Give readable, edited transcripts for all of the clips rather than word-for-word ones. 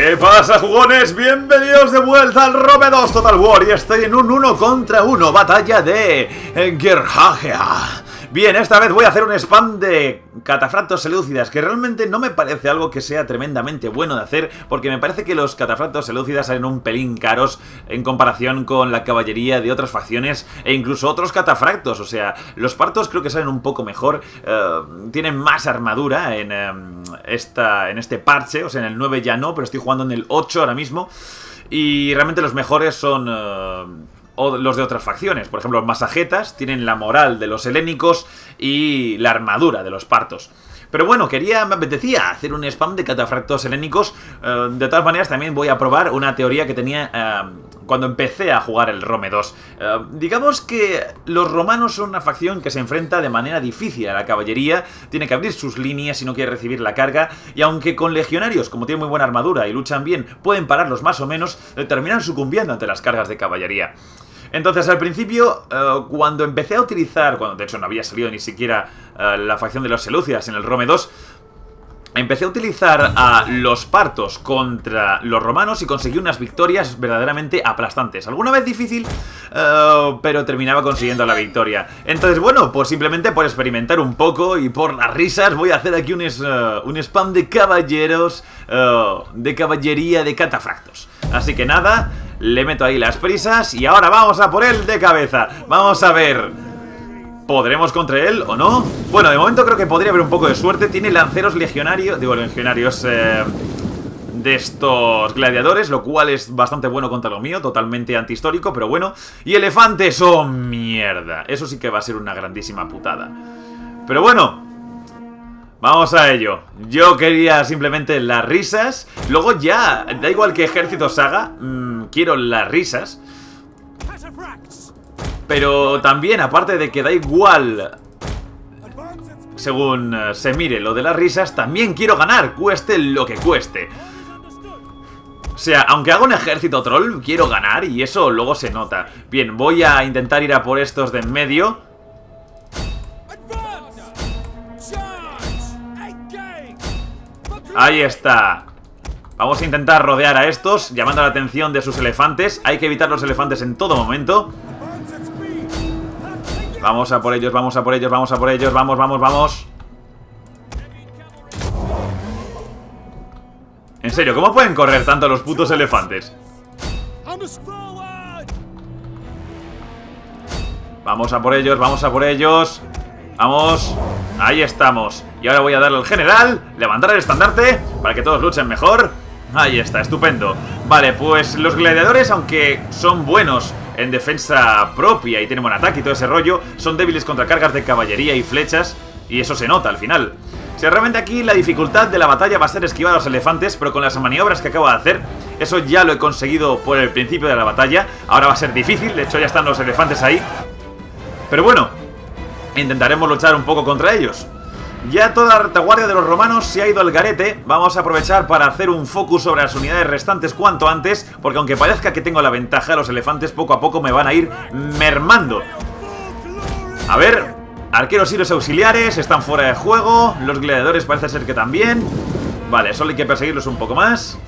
¿Qué pasa, jugones? Bienvenidos de vuelta al Rome 2 Total War. Y estoy en un 1 contra 1, batalla de Gerhagea. Bien, esta vez voy a hacer un spam de catafractos selúcidas, que realmente no me parece algo que sea tremendamente bueno de hacer, porque me parece que los catafractos selúcidas salen un pelín caros en comparación con la caballería de otras facciones e incluso otros catafractos. O sea, los partos creo que salen un poco mejor, tienen más armadura en este parche, o sea, en el 9 ya no, pero estoy jugando en el 8 ahora mismo. Y realmente los mejores son o los de otras facciones. Por ejemplo, los masajetas tienen la moral de los helénicos y la armadura de los partos. Pero bueno, me apetecía hacer un spam de catafractos helénicos. De todas maneras, también voy a probar una teoría que tenía cuando empecé a jugar el Rome 2. Digamos que los romanos son una facción que se enfrenta de manera difícil a la caballería. Tiene que abrir sus líneas si no quiere recibir la carga. Y aunque con legionarios, como tienen muy buena armadura y luchan bien, pueden pararlos más o menos, terminan sucumbiendo ante las cargas de caballería. Entonces, al principio, cuando empecé a utilizar, de hecho no había salido ni siquiera la facción de los selúcidas en el Rome 2, empecé a utilizar a los partos contra los romanos y conseguí unas victorias verdaderamente aplastantes. Alguna vez difícil, pero terminaba consiguiendo la victoria. Entonces, bueno, pues simplemente por experimentar un poco y por las risas voy a hacer aquí un spam de caballeros, de caballería de catafractos. Así que nada, le meto ahí las prisas y ahora vamos a por él de cabeza. Vamos a ver, ¿podremos contra él o no? Bueno, de momento creo que podría haber un poco de suerte. Tiene lanceros legionarios, de estos gladiadores, lo cual es bastante bueno contra lo mío, totalmente antihistórico, pero bueno. Y elefantes, ¡oh mierda! Eso sí que va a ser una grandísima putada. Pero bueno, vamos a ello. Yo quería simplemente las risas. Luego ya, da igual que ejércitos haga, quiero las risas. Pero también, aparte de que da igual según se mire lo de las risas, también quiero ganar, cueste lo que cueste. O sea, aunque haga un ejército troll, quiero ganar y eso luego se nota. Bien, voy a intentar ir a por estos de en medio. Ahí está. Vamos a intentar rodear a estos, llamando la atención de sus elefantes. Hay que evitar los elefantes en todo momento. Vamos a por ellos, vamos a por ellos, vamos a por ellos. Vamos, vamos, vamos. En serio, ¿cómo pueden correr tanto los putos elefantes? Vamos a por ellos, vamos a por ellos. Vamos, ahí estamos. Y ahora voy a darle al general, levantar el estandarte para que todos luchen mejor. Ahí está, estupendo. Vale, pues los gladiadores, aunque son buenos en defensa propia y tienen buen ataque y todo ese rollo, son débiles contra cargas de caballería y flechas. Y eso se nota al final. O sea, realmente aquí la dificultad de la batalla va a ser esquivar a los elefantes, pero con las maniobras que acabo de hacer, eso ya lo he conseguido por el principio de la batalla. Ahora va a ser difícil, de hecho ya están los elefantes ahí. Pero bueno, intentaremos luchar un poco contra ellos. Ya toda la retaguardia de los romanos se ha ido al garete. Vamos a aprovechar para hacer un focus sobre las unidades restantes cuanto antes, porque aunque parezca que tengo la ventaja, los elefantes poco a poco me van a ir mermando. A ver, arqueros y los auxiliares están fuera de juego. Los gladiadores parece ser que también. Vale, solo hay que perseguirlos un poco más.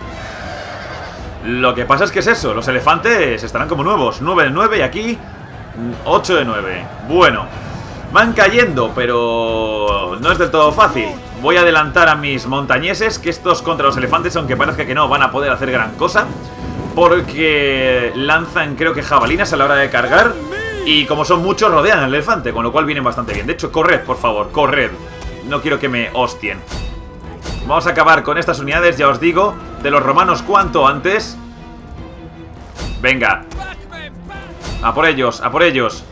Lo que pasa es que es eso, los elefantes estarán como nuevos. 9 de 9 y aquí 8 de 9. Bueno, van cayendo, pero no es del todo fácil. Voy a adelantar a mis montañeses, que estos contra los elefantes, aunque parezca que no, van a poder hacer gran cosa, porque lanzan, creo que jabalinas a la hora de cargar. Y como son muchos, rodean al elefante, con lo cual vienen bastante bien. De hecho, corred, por favor, corred. No quiero que me hostien. Vamos a acabar con estas unidades, ya os digo, de los romanos cuanto antes. Venga. A por ellos, a por ellos.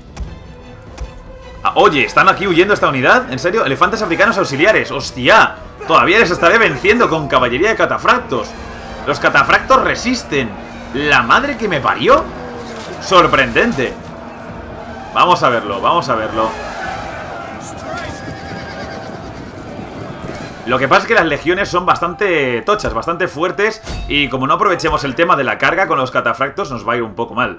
Oye, ¿están aquí huyendo esta unidad? ¿En serio? Elefantes africanos auxiliares. ¡Hostia! Todavía les estaré venciendo con caballería de catafractos. Los catafractos resisten. ¡La madre que me parió! Sorprendente. Vamos a verlo, vamos a verlo. Lo que pasa es que las legiones son bastante tochas, bastante fuertes. Y como no aprovechemos el tema de la carga con los catafractos, nos va a ir un poco mal.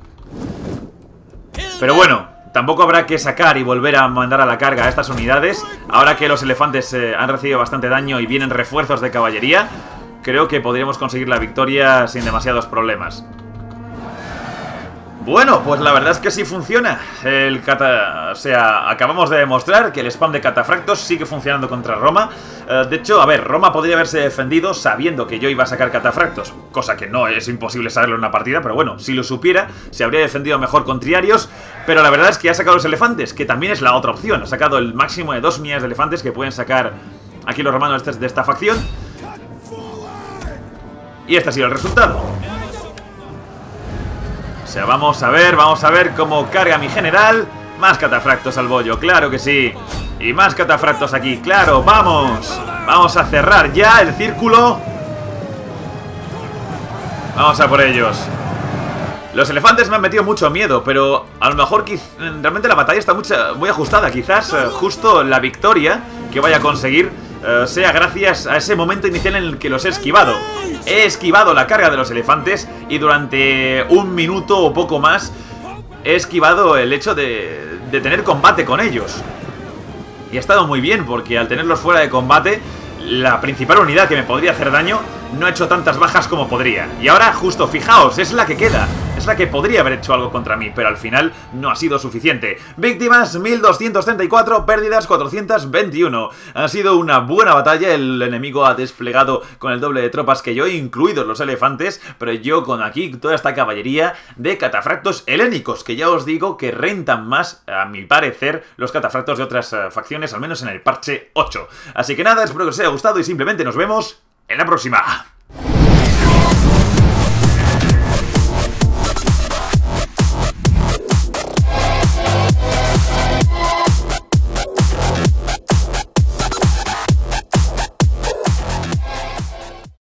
Pero bueno, tampoco habrá que sacar y volver a mandar a la carga a estas unidades. Ahora que los elefantes han recibido bastante daño y vienen refuerzos de caballería, creo que podríamos conseguir la victoria sin demasiados problemas. Bueno, pues la verdad es que sí funciona. O sea, acabamos de demostrar que el spam de catafractos sigue funcionando contra Roma. De hecho, a ver, Roma podría haberse defendido sabiendo que yo iba a sacar catafractos, cosa que no es imposible saberlo en una partida, pero bueno, si lo supiera, se habría defendido mejor con Triarios. Pero la verdad es que ha sacado los elefantes, que también es la otra opción. Ha sacado el máximo de 2 unidades de elefantes que pueden sacar aquí los romanos de esta facción. Y este ha sido el resultado. O sea, vamos a ver cómo carga mi general. Más catafractos al bollo, claro que sí. Y más catafractos aquí, claro, vamos. Vamos a cerrar ya el círculo. Vamos a por ellos. Los elefantes me han metido mucho miedo, pero a lo mejor realmente la batalla está muy ajustada. Quizás justo la victoria que vaya a conseguir sea gracias a ese momento inicial en el que los he esquivado. He esquivado la carga de los elefantes y durante un minuto o poco más he esquivado el hecho de tener combate con ellos. Y ha estado muy bien porque al tenerlos fuera de combate, la principal unidad que me podría hacer daño no ha hecho tantas bajas como podría. Y ahora justo, fijaos, es la que queda. Es la que podría haber hecho algo contra mí, pero al final no ha sido suficiente. Víctimas 1234, pérdidas 421. Ha sido una buena batalla, el enemigo ha desplegado con el doble de tropas que yo, incluidos los elefantes, pero yo con aquí toda esta caballería de catafractos helénicos, que ya os digo que rentan más, a mi parecer, los catafractos de otras facciones, al menos en el parche 8. Así que nada, espero que os haya gustado y simplemente nos vemos en la próxima.